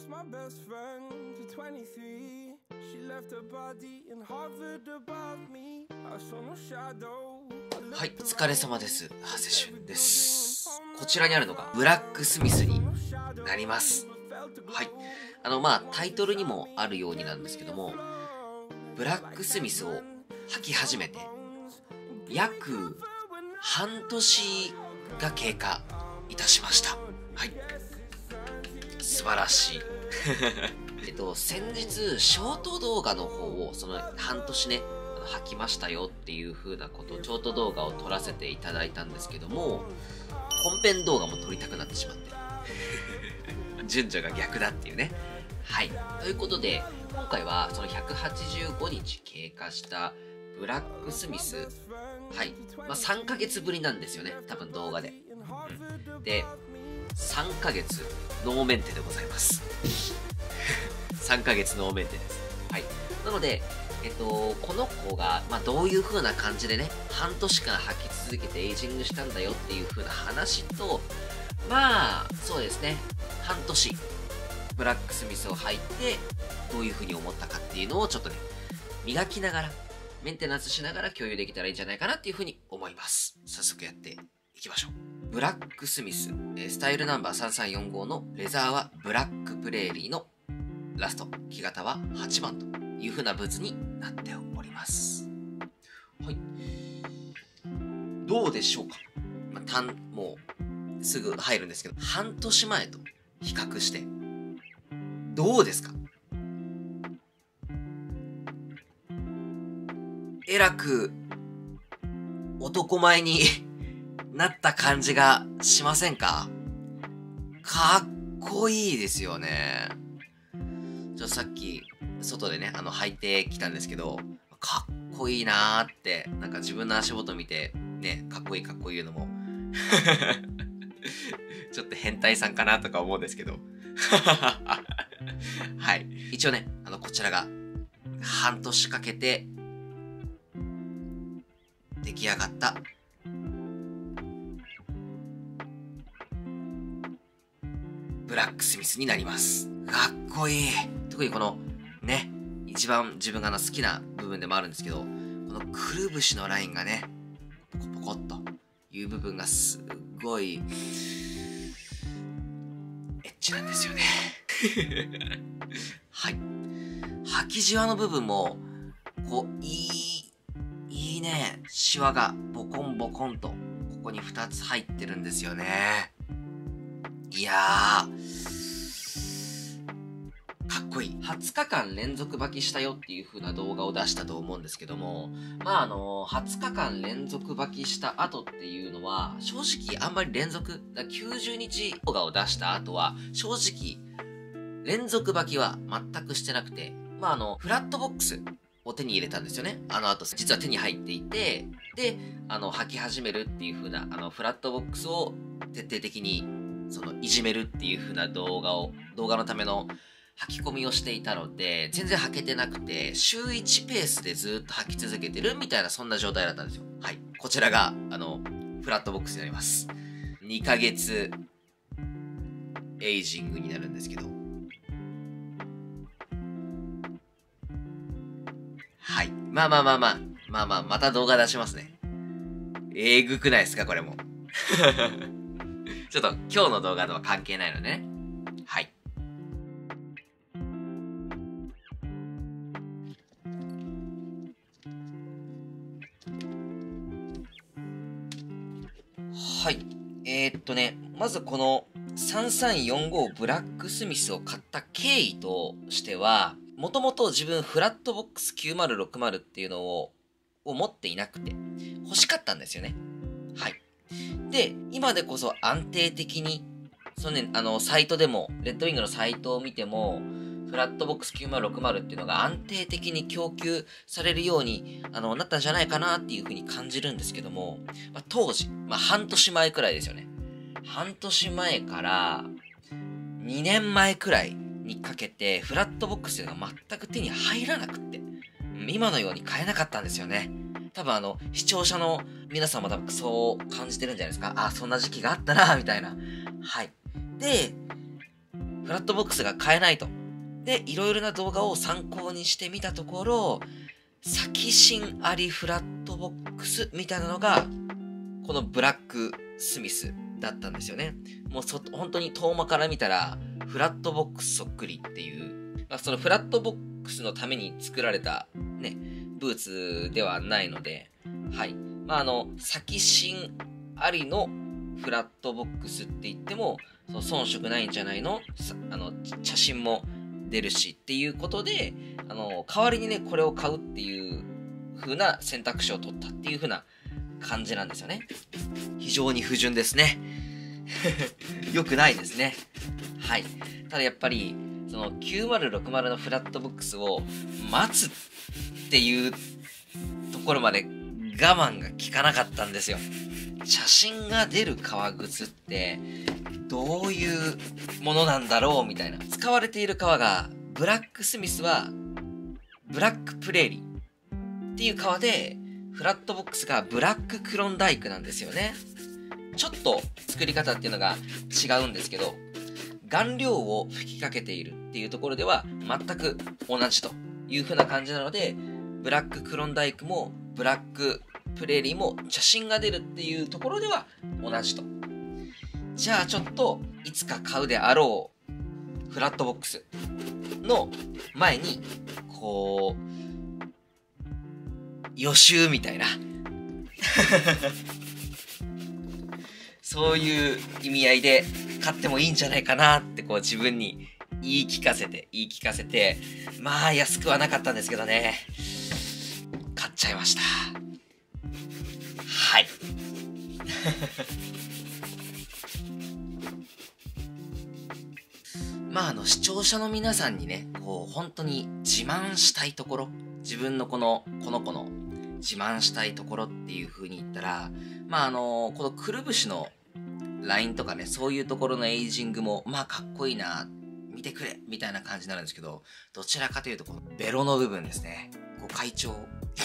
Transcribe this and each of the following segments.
lost my best friend to 23. She left her body in Harvard above me. I saw no shadow. はい、お疲れ様です。長谷俊です。こちらにあるのがブラックスミスになります。はい。タイトルにもあるようになんですけども、ブラックスミスを履き始めて、約半年が経過いたしました。はい。素晴らしい。先日、ショート動画の方を、その半年ね、履きましたよっていう風なこと、ショート動画を撮らせていただいたんですけども、本編動画も撮りたくなってしまって。順序が逆だっていうね。はい。ということで、今回はその185日経過したブラックスミス、はい。3ヶ月ぶりなんですよね。多分動画で。で、3ヶ月ノーメンテでございます。3ヶ月ノーメンテです。はい。なので、この子が、どういう風な感じでね、半年間履き続けてエイジングしたんだよっていう風な話と、そうですね、半年、ブラックスミスを履いて、どういう風に思ったかっていうのをちょっとね、磨きながら、メンテナンスしながら共有できたらいいんじゃないかなっていう風に思います。早速やっていきましょう。ブラックスミス、スタイルナンバー3345のレザーはブラックプレーリーのラスト、木型は8番という風なブーツになっております。はい。どうでしょうか。もうすぐ入るんですけど、半年前と比較して、どうですか？えらく男前になった感じがしませんか？かっこいいですよね。さっき、外でね、履いてきたんですけど、かっこいいなーって、なんか自分の足元見て、ね、かっこいいかっこいいのも、ちょっと変態さんかなとか思うんですけど。はい。一応ね、こちらが、半年かけて、出来上がった、ブラックスミスになります。かっこいい。特にこの、ね、一番自分が好きな部分でもあるんですけど、このくるぶしのラインがね、ポコポコっという部分がすっごい、エッチなんですよね。はい。履きじわの部分も、いいね、シワがボコンボコンと、ここに2つ入ってるんですよね。いやー、かっこいい。20日間連続履きしたよっていう風な動画を出したと思うんですけども、20日間連続履きした後っていうのは、正直あんまり90日動画を出した後は、正直、連続履きは全くしてなくて、フラットボックスを手に入れたんですよね。後、実は手に入っていて、で、履き始めるっていう風な、フラットボックスを徹底的に、いじめるっていう風な動画のための履き込みをしていたので、全然履けてなくて、週1ペースでずっと履き続けてるみたいな、そんな状態だったんですよ。はい。こちらが、フラットボックスになります。2ヶ月、エイジングになるんですけど。はい。また動画出しますね。えぐくないですか、これも。ちょっと、今日の動画とは関係ないのでね。はい。はい。まずこの3345ブラックスミスを買った経緯としては、もともと自分フラットボックス9060っていうのを持っていなくて、欲しかったんですよね。はい。で、今でこそ安定的に、サイトでも、レッドウィングのサイトを見ても、フラットボックス9060っていうのが安定的に供給されるように、なったんじゃないかなっていうふうに感じるんですけども、当時、半年前くらいですよね。半年前から2年前くらいにかけて、フラットボックスが全く手に入らなくって、今のように買えなかったんですよね。多分視聴者の皆さんも多分そう感じてるんじゃないですか。そんな時期があったな、みたいな。はい。で、 フラットボックスが買えないと。で、いろいろな動画を参考にしてみたところ、先進ありフラットボックスみたいなのが、このブラックスミスだったんですよね。もう本当に遠間から見たら、フラットボックスそっくりっていう、そのフラットボックスのために作られたね、ブーツではないので、はい。先進ありのフラットボックスって言っても、遜色ないんじゃないの？写真も出るしっていうことで、代わりにね、これを買うっていう風な選択肢を取ったっていう風な感じなんですよね。非常に不純ですね。良くないですね。はい。ただやっぱり、その9060のフラットボックスを待つっていうところまで我慢が効かなかったんですよ。写真が出る革靴ってどういうものなんだろうみたいな。使われている革が、ブラックスミスはブラックプレーリーっていう革で、フラットボックスがブラッククロンダイクなんですよね。ちょっと作り方っていうのが違うんですけど、顔料を吹きかけているっていうところでは全く同じという風な感じなので、ブラッククロンダイクもブラックプレーリーも写真が出るっていうところでは同じと。じゃあちょっといつか買うであろうフラットボックスの前にこう予習みたいなそういう意味合いで買ってもいいんじゃないかなってこう自分に言い聞かせて、まあ安くはなかったんですけどね、買っちゃいました。はい視聴者の皆さんにね、こう本当に自慢したいところ、自分のこの子の自慢したいところっていう風に言ったら、このくるぶしのラインとかね、そういうところのエイジングもかっこいいな、見てくれみたいな感じになるんですけど、どちらかというとこのベロの部分ですね。ご会長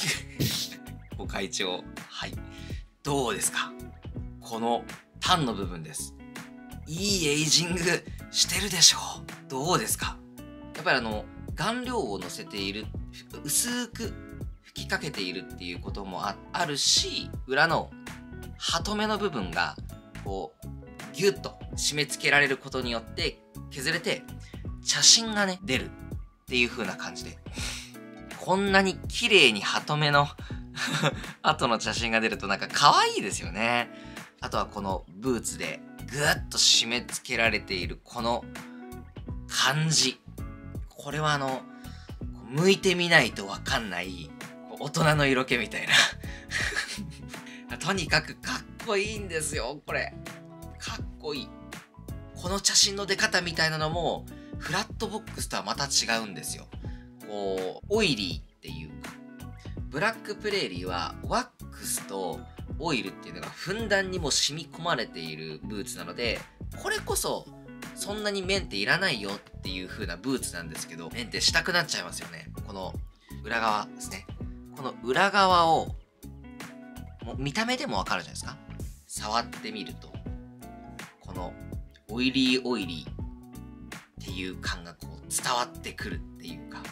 はい、どうですか？このタンの部分です。いいエイジングしてるでしょう。どうですか？やっぱり顔料を乗せている、薄く吹きかけているっていうこともあるし、裏のハトメの部分がこうギュッと締め付けられることによって削れて写真がね出るっていう風な感じで、こんなに綺麗にハトメの後の写真が出るとなんか可愛いですよね。あとはこのブーツでぐっと締め付けられているこの感じ、これは向いてみないとわかんない大人の色気みたいなとにかくかっこいいんですよ。これかっこいい。この写真の出方みたいなのもフラットボックスとはまた違うんですよ。こうオイリーっていうか、ブラックプレーリーはワックスとオイルっていうのがふんだんにも染み込まれているブーツなので、これこそそんなにメンテいらないよっていう風なブーツなんですけど、メンテしたくなっちゃいますよね。この裏側ですね。この裏側をもう見た目でもわかるじゃないですか。触ってみるとこのオイリーっていう感がこう伝わってくるっていうか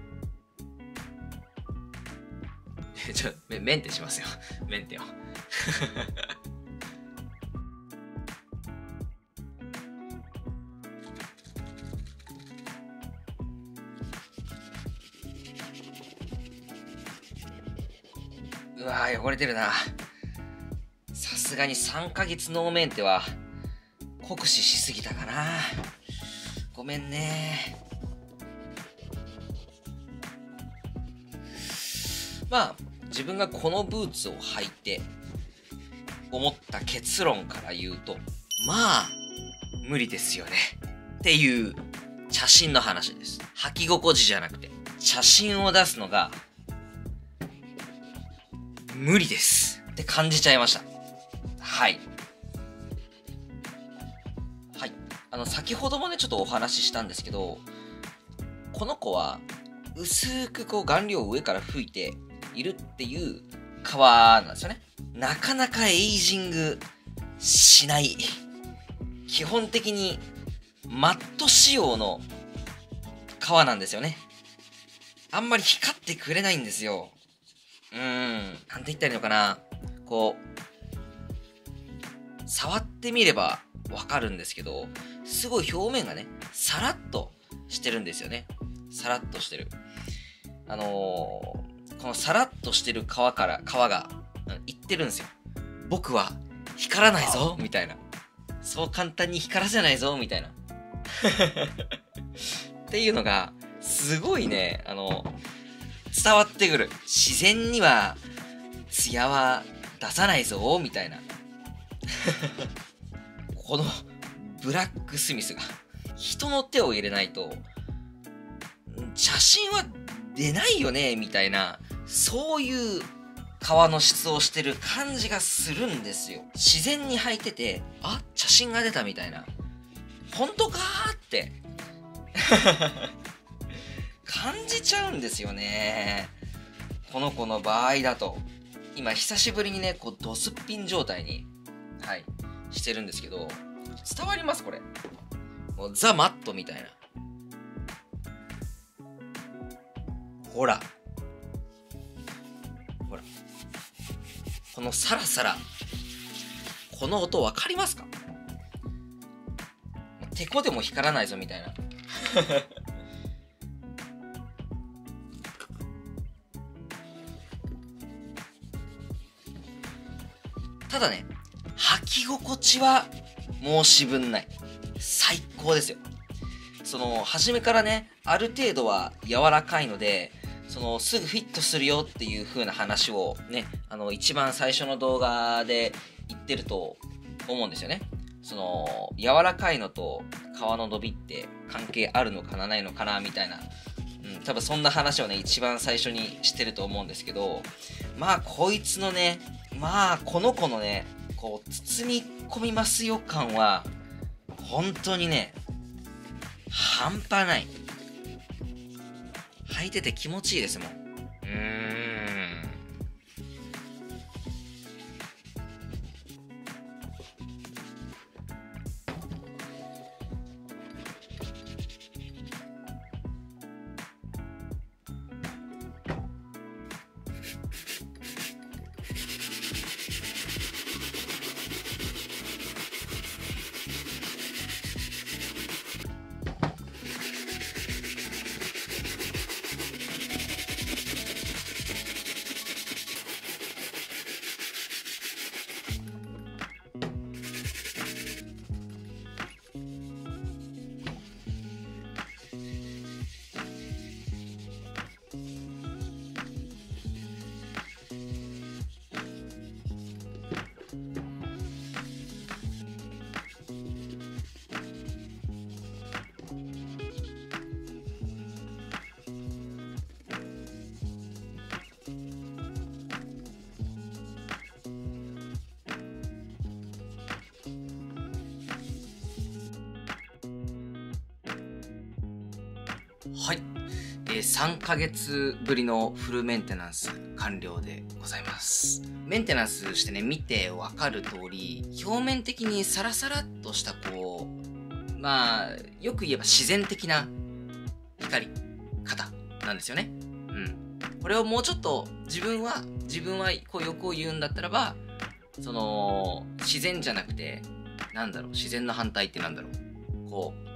メンテしますよ。メンテをうわー汚れてるな。さすがに3ヶ月ノーメンテは酷使しすぎたかな。ごめんね。自分がこのブーツを履いて思った結論から言うと、無理ですよねっていう写真の話です。履き心地じゃなくて写真を出すのが無理ですって感じちゃいました。はい。先ほどもねちょっとお話ししたんですけど、この子は薄くこう顔料を上から吹いているっていう革なんですよね。なかなかエイジングしない。基本的にマット仕様の革なんですよね。あんまり光ってくれないんですよ。なんて言ったらいいのかな。こう、触ってみればわかるんですけど、すごい表面がね、サラッとしてるんですよね。サラッとしてる。このサラッとしてる皮が言ってるんですよ。僕は光らないぞみたいな。そう簡単に光らせないぞみたいな。っていうのが、すごいね、伝わってくる。自然には、艶は出さないぞみたいな。この、ブラックスミスが、人の手を入れないと、写真は出ないよねみたいな、そういう革の質をしてる感じがするんですよ。自然に履いてて、あ、写真が出たみたいな。本当かーって感じちゃうんですよね。この子の場合だと、今久しぶりにね、こうドスッピン状態に、してるんですけど、伝わりますこれ。もうザ・マットみたいな。ほら。このサラサラ。この音わかりますか？てこでも光らないぞみたいな。ただね、履き心地は申し分ない。最高ですよ。初めからね、ある程度は柔らかいので、すぐフィットするよっていう風な話をね、一番最初の動画で言ってると思うんですよね。柔らかいのと皮の伸びって関係あるのかなないのかなみたいな、多分そんな話をね、一番最初にしてると思うんですけど、まあ、こいつのね、この子のね、こう、包み込みますよ感は、本当にね、半端ない。履いてて気持ちいいですもん。はい。3ヶ月ぶりのフルメンテナンス完了でございます。メンテナンスしてね、見てわかる通り、表面的にサラサラっとしたこう、よく言えば自然的な光り方なんですよね。これをもうちょっと自分はこう欲を言うんだったらば、自然じゃなくて、自然の反対ってこう、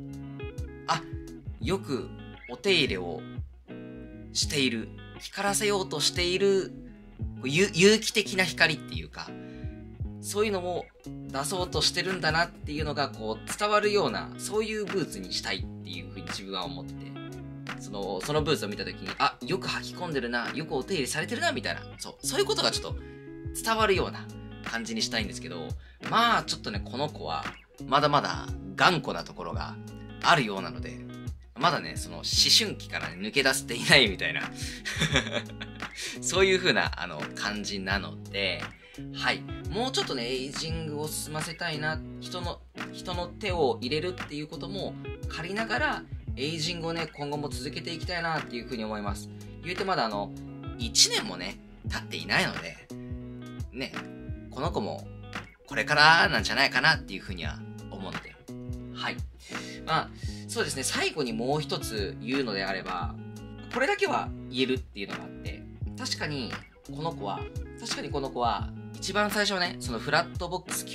よくお手入れをしている、光らせようとしている、有機的な光っていうか、そういうのも出そうとしてるんだなっていうのがこう伝わるような、そういうブーツにしたいっていうふうに自分は思ってて、そのブーツを見たときに、よく履き込んでるな、よくお手入れされてるな、みたいな、そういうことがちょっと伝わるような感じにしたいんですけど、ちょっとね、この子は、まだまだ頑固なところがあるようなので、まだね、思春期から、抜け出せていないみたいなそういう風な、感じなので、はい。もうちょっとね、エイジングを進ませたいな、人の手を入れるっていうことも借りながら、エイジングをね、今後も続けていきたいなっていう風に思います。言うてまだ1年もね、経っていないので、ね、この子もこれからなんじゃないかなっていう風には思うので、 はい。まあ、そうですね。最後にもう一つ言うのであれば、これだけは言えるっていうのがあって、確かにこの子は、一番最初ね、そのフラットボックス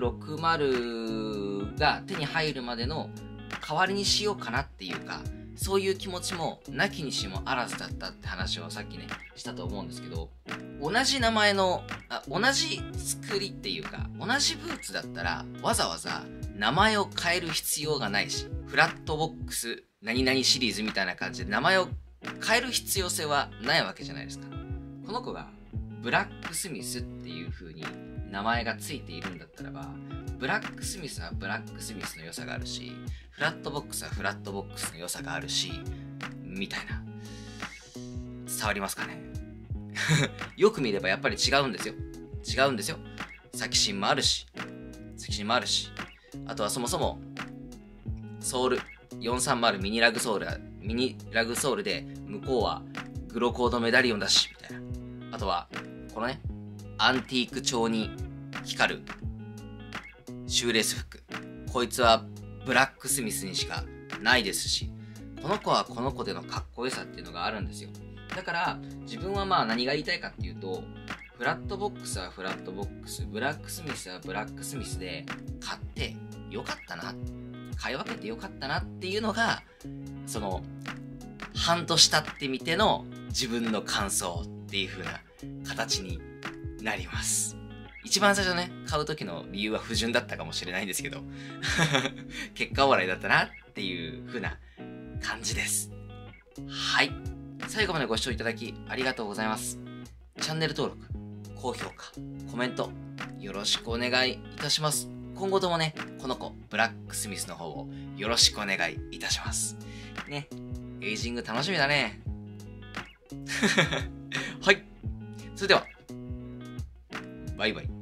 9060が手に入るまでの代わりにしようかなっていうか、そういう気持ちもなきにしもあらずだったって話をさっきね、したと思うんですけど、同じ名前の、同じ作りっていうか、同じブーツだったらわざわざ名前を変える必要がないし、フラットボックス何々シリーズみたいな感じで名前を変える必要性はないわけじゃないですか。この子がブラックスミスっていう風に名前がついているんだったらば、ブラックスミスはブラックスミスの良さがあるし、フラットボックスはフラットボックスの良さがあるし、みたいな。伝わりますかねよく見ればやっぱり違うんですよ。先芯もあるし、あとはそもそも、ソール、430ミニラグソールで、向こうはグロコードメダリオンだし、みたいな。あとは、このね、アンティーク調に光るシューレースフック。こいつはブラックスミスにしかないですし、この子はこの子でのかっこよさっていうのがあるんですよ。だから、自分はまあ何が言いたいかっていうと、フラットボックスはフラットボックス、ブラックスミスはブラックスミスで買ってよかったな、買い分けてよかったなっていうのが、その、半年経ってみての自分の感想っていう風な形になります。一番最初ね、買う時の理由は不純だったかもしれないんですけど、結果オーライだったなっていう風な感じです。はい。最後までご視聴いただきありがとうございます。チャンネル登録、高評価、コメント、よろしくお願いいたします。今後ともね、この子、ブラックスミスの方をよろしくお願いいたします。ね、エイジング楽しみだね。はい。それでは、バイバイ。